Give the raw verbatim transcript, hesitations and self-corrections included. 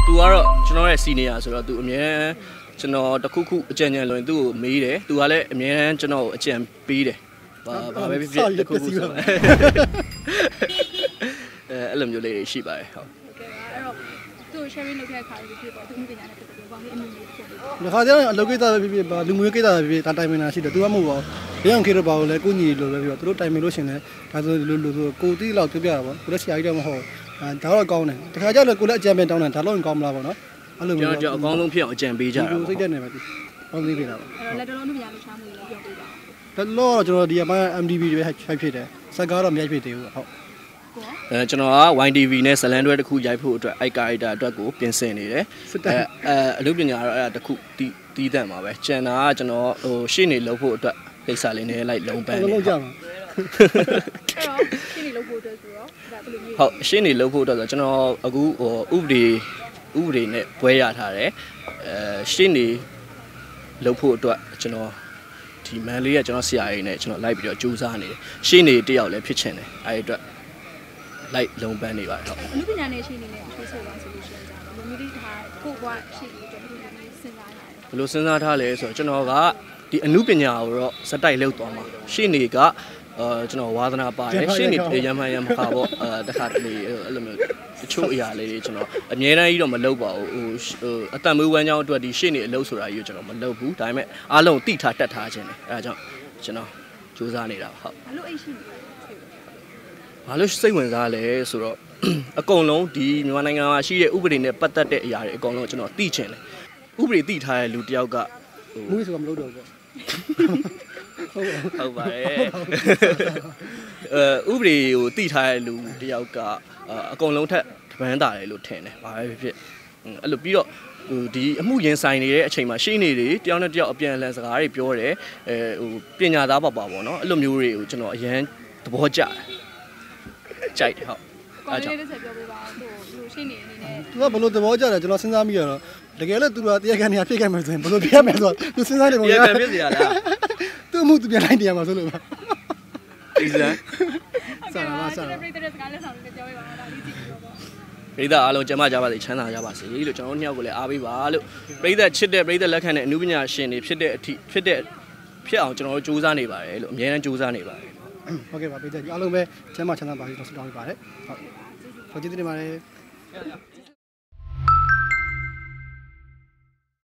သူကတော့ကျွန်တော်ရဲ့ senior ဆိုတော့သူအမြဲကျွန်တော်တခုခုအကြံဉာဏ်လွန်သူ့ကိုမေးတယ်သူကလည်းအမြဲကျွန်တော်ကိုအကြံပေးတယ်ဘာဘာပဲဖြစ်ဖြစ်တခုခုဆိုအဲအဲ့လိုမျိုးလေးရှိပါတယ်ဟုတ်အဲ့တော့သူ့ sharing လုပ်တဲ့အခါလေးဖြစ်ပေါ့သူမှုပညာနဲ့ပတ်သက်ပြီးဘာလို့အမြင်လေးဖြစ်လဲဒီခါကျတော့အလုပ်ကိစ္စပဲဖြစ်ဖြစ်လူမျိုးကိစ္စပဲဖြစ်ဖြစ်ဒါတိုင်မင်တာရှိတယ်သူကမဟုတ်ပါဘူး။ရန်ခေတော့ပါဘူးလေကိုညီလိုပဲပြီးတော့သူတို့တိုင်မင်လို့ရှင်လဲဒါဆိုလိုလိုဆိုကိုတီးလောက်ပြောပြတာပေါ့ကိုလည်းဆရာကြီးတော့မဟုတ်အဲဒါတော့ကောင်းတယ်တခါကျတော့ကိုလည်းအကြံပေးတောင်းတယ်ဒါတော့ကောင်းမလားပေါ့နော်အဲ့လိုမျိုးကျွန်တော်အကောင်းဆုံးဖြစ်အောင်အကြံပေးကြတာပေါ့စိတ်တက်နေပါပြီပေါင်းသေးပေးတာပေါ့အဲ့တော့လက်တော်လုံးမှုပညာလို့ချားမှုလေးပြောပေးပါလက်တော့ကျွန်တော်ဒီအပိုင်း M D B တွေပဲဖိုက်ဖြစ်တယ်စက်ကားတော့မရိုက်ဖြစ်သေးဘူးဟုတ်အဲကျွန်တော်က Y T V နဲ့ဇလန်တွဲတစ်ခုရိုက်ဖို့အတွက်အိုက်ကာရိုက်တာအတွက်ကိုပြင်ဆင်နေတယ်အဲအဲအလုပ်ပညာတော့အဲ့ဒါတစ်ခုတီးတီးတတ်မှာပဲကျန်တာကကျွန်တော်ဟိုရှေ့နေလုပ်ဖို့အတွက်ကိစ္စလေးနဲ့လိုက်လုံးပန်းနေလုံးကြမှာအဲ့တော့ရှင်းနေလုပ်ဖို့အတွက်ဆိုတော့ဒါဘယ်လိုမျိုးဟုတ်ရှင်းနေလုပ်ဖို့အတွက်ဆိုကျွန်တော်အခုဟိုဥပဒေဥပဒေနဲ့ဘွဲရထားတယ်အဲရှင်းနေလုပ်ဖို့အတွက်ကျွန်တော်ဒီမန်လေးကကျွန်တော်ဆရာကြီးနဲ့ကျွန်တော်လိုက်ပြီးတော့ကြိုးစားနေတယ်ရှင်းနေတယောက်လည်းဖြစ်ချင်တယ်အဲဒီအတွက်လိုက်လုံးပန်းနေပါတယ်ဟုတ်အမှုပညာနဲ့ရှင်းနေနဲ့ထိုးဆိုပါဆိုလို့ရှိရင်ကြာတယ်လူမျိုးတွေဒါကိုဘွားရှင်းနေတယ်ဘယ်လိုမျိုးစဉ်းစားရတယ်ဘယ်လိုစဉ်းစားထားလဲဆိုတော့ကျွန်တော်ကဒီအမှုပညာကိုတော့စတိုက်လောက်သွားမှာရှင်းနေကအာကျွန်တော်ဝါသနာပါတယ်ရှင်းနေရမ်းမှန်းရမ်းမခါပေါ့အဲတခါတလေအဲ့လိုမျိုးတချို့အရာလေးတွေကျွန်တော်အမြဲတမ်းကြီးတော့မလုပ်ပါဘူးဟိုဟိုအတန်မွေးဝမ်းကြောင်းအတွက်ဒီရှင်းနေအလုပ်ဆိုတာကြီးကိုကျွန်တော်မလုပ်ဘူးဒါပေမဲ့အားလုံးတိထားတတ်ထားခြင်းတယ်အဲဒါကြောင့်ကျွန်တော်စူးစမ်းနေတာဟုတ်ဘာလို့အိတ်ရှိနေဘာလို့စိတ်ဝင်စားလဲဆိုတော့အကုန်လုံးဒီမြန်မာနိုင်ငံမှာရှိတဲ့ဥပဒေနဲ့ပတ်သက်တဲ့အရာတွေအကုန်လုံးကျွန်တော်သိချင်တယ်ဥပဒေသိထားတဲ့လူတယောက်ကဟိုမွေးဆိုတာမလုပ်တော့ဘူးဟုတ်ဟုတ်ပါတယ်အဲဥပဒေကိုသိထားတဲ့လူတယောက်ကအကုန်လုံးထက်တပန်းတာတယ်လို့ထင်တယ်ဘာပဲဖြစ်ဖြစ်အဲ့လိုပြီးတော့ဟိုဒီအမှုရင်ဆိုင်နေတဲ့အချိန်မှာရှင်းနေတွေတယောက်နဲ့တယောက်အပြန်အလှန်စကားတွေပြောတယ်အဲဟိုပညာသားပါပါပေါ့နော်အဲ့လိုမျိုးတွေကိုကျွန်တော်အရန်သဘောကျတယ်ကြိုက်တယ်ဟုတ်အဲ့ဒါလေးတစ်ချက်ပြောပေးပါဟိုလူရှင်းနေအနေနဲ့သူကဘလို့သဘောကျတယ်ကျွန်တော်စဉ်းစားမိရတော့တကယ်လို့သူကတရားခံနေရဖြစ်ခဲ့မယ်ဆိုရင်ဘလို့ပြရမယ်ဆိုတော့သူစဉ်းစားနေပုံရတရားခံဖြစ်စီရလားသူ့အမှုသူပြန်လိုက်နေရမှာဆိုလို့ပါအေးစမ်းဆရာပါဆရာပြည်တဲ့စကားလက်ဆောင်လေးပြောပေးပါဒါလေးကြည့်ပြီးတော့ပြည်သက်အားလုံးကျမ်းမာကြပါစေချမ်းသာကြပါစေလို့ကျွန်တော်တို့နှစ်ယောက်ကိုလည်းအားပေးပါလို့ပြည်သက်ချစ်တဲ့ပြည်သက်လက်ခံတဲ့အမှုပညာရှင်တွေဖြစ်တဲ့အထိဖြစ်တဲ့ဖြစ်အောင်ကျွန်တော်တို့စူးစမ်းနေပါတယ်လို့အများအားစူးစမ်းနေပါတယ်ဟုတ်ကဲ့ပါပြည်သက်အားလုံးပဲကျမ်းမာချမ်းသာပါစေလို့ဆုတောင်းပေးပါတယ်ဟုတ်ကျေးဇူးတင်ပါတယ်